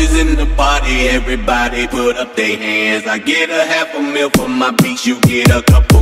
boys in the party, everybody put up their hands. I get a half a meal for my beats, you get a couple.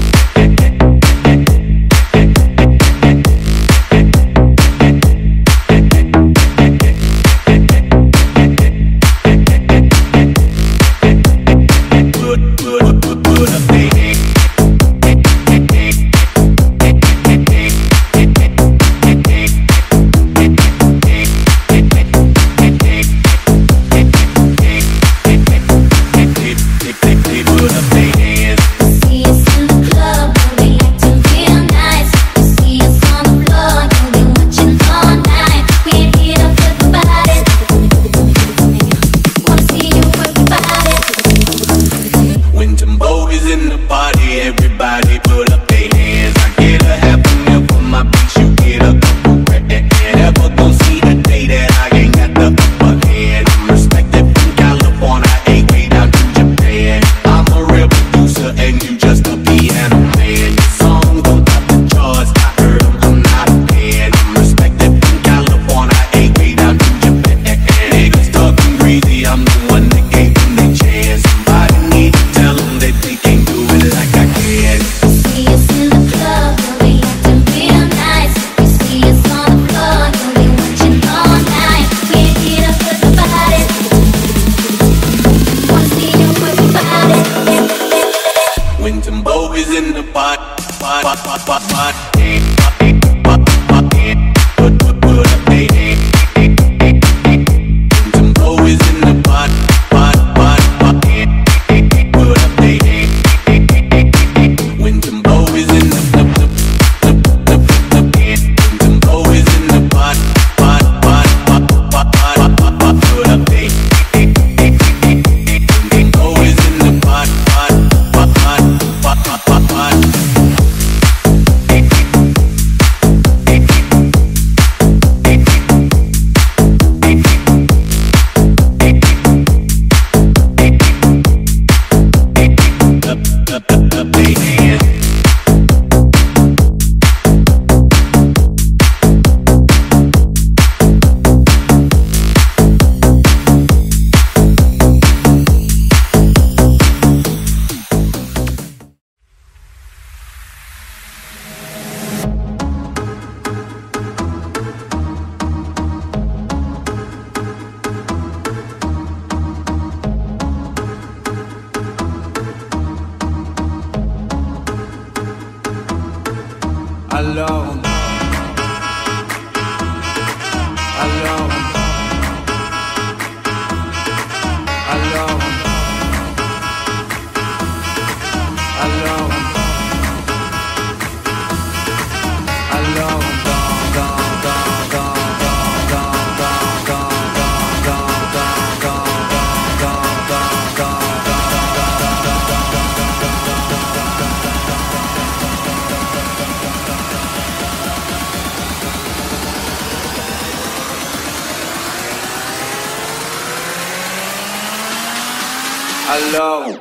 Alors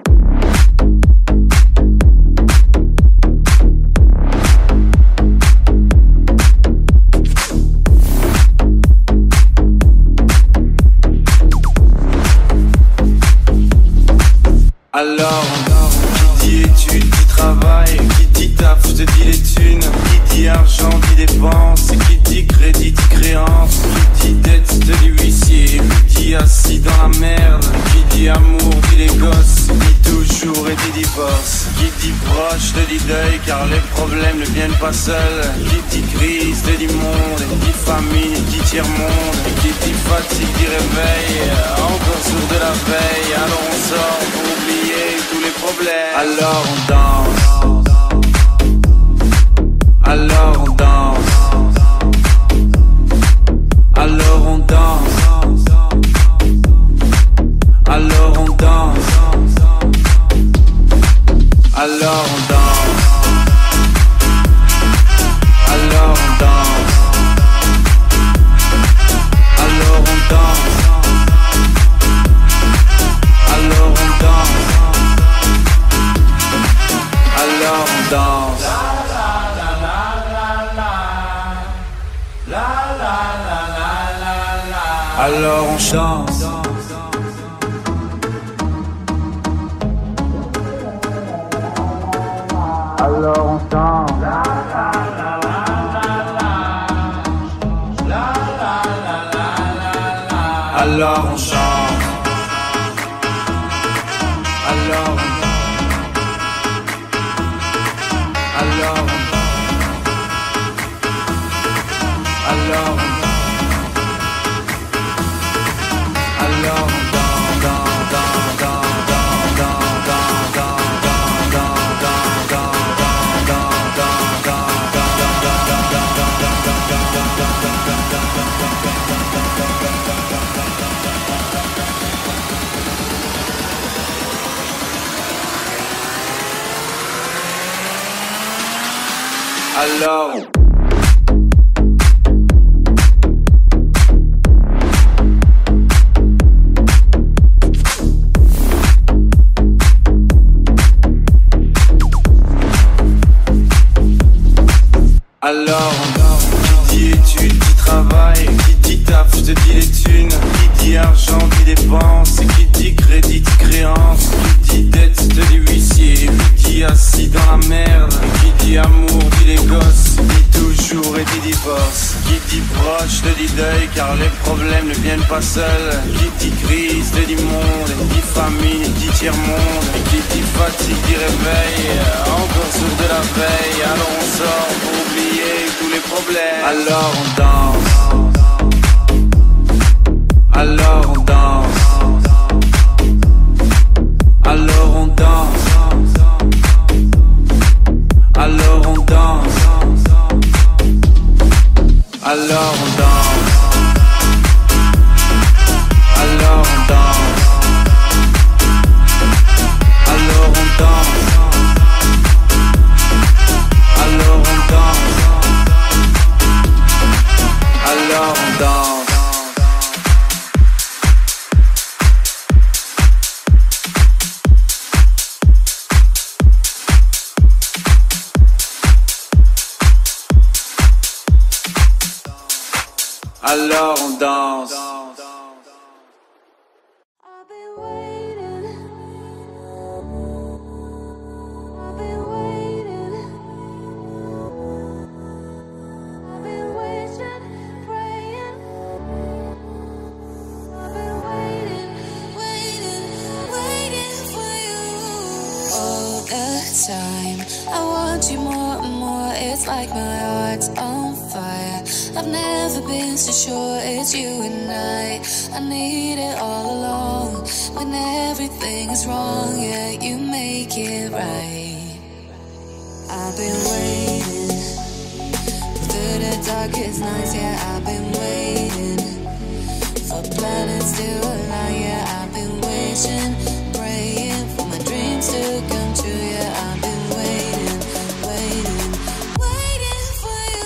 qui dit études, dit travail, qui dit taf, je te dis les thunes, qui dit argent, dit dépenses, qui dit crédit, dit créance, qui dit dette, je te dis huissier, qui dit assis dans la merde, qui dit amour, dit les gosses, dit toujours et dit divorce, qui dit proche, te dit deuil, car les problèmes ne viennent pas seuls, qui dit crise, te dit monde, qui dit famine, dit tiers-monde, qui dit fatigue, dit réveil, encore sourd de la veille, alors on sort pour oublier tous les problèmes. Alors on danse, alors on danse, alors on danse, alors on danse, alors on danse, alors on danse, alors on danse, alors on danse, alors on danse. Alors on chante. Alors on danse. Alors on chante. Alors on Alors Alors Alors, qui dit études, qui travaille, qui dit taf, je te dis les thunes, qui dit argent, dit dépense, et qui dit crédit, dit créance, qui dit dette, je te dis huissier, qui dit assis dans la merde, qui dit amour, dit les gosses, dit toujours et dit divorce, qui dit proche, te dit deuil, car les problèmes ne viennent pas seuls, qui dit crise, te dit monde, qui dit famine, dit tiers-monde, et qui dit fatigue, dit réveil, encore sourd de la veille, alors on sort pour oublier tous les problèmes. Alors on danse. Alors on danse. Alors on danse. Alors on danse. Alors on danse. Alors on danse. Alors on danse. Alors on danse. Alors on danse. Alors on danse. I've been waiting. I've been waiting. I've been waiting, praying. I've been waiting, waiting for you. All the time, I want you more and more. It's like my heart's on fire. I've never been so sure it's you and I need it all along. When everything is wrong, yeah, you make it right. I've been waiting through the darkest nights, yeah, I've been waiting for planets to align, yeah, I've been wishing, praying for my dreams to come true, yeah, I've been waiting for you.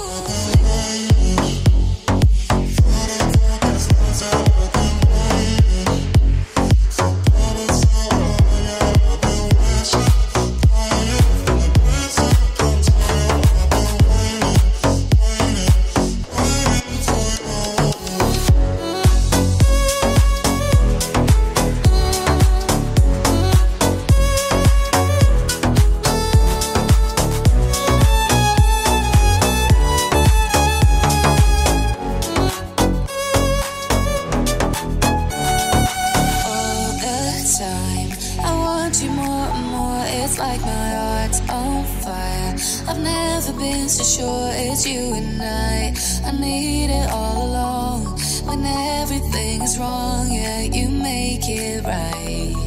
So sure it's you and I need it all along. When everything is wrong, yeah, you make it right.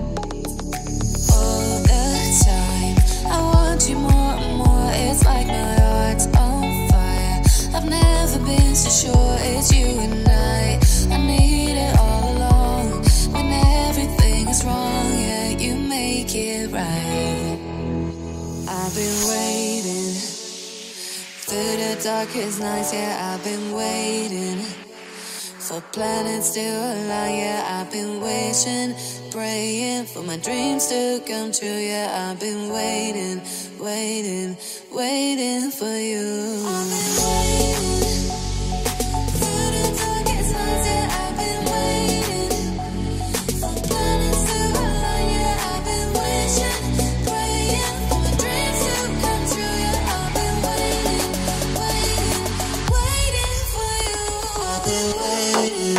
All the time, I want you more and more. It's like my heart's on fire. I've never been so sure it's you and I need it all along. When everything is wrong, yeah, you make it right. I've been waiting through the darkest nights, yeah, I've been waiting for planets to align, yeah, I've been wishing, praying for my dreams to come true, yeah, I've been waiting for you. I've been waiting through the darkest nights, yeah, I've been waiting for planets to align, yeah, I've been wishing, praying for my dreams to yeah.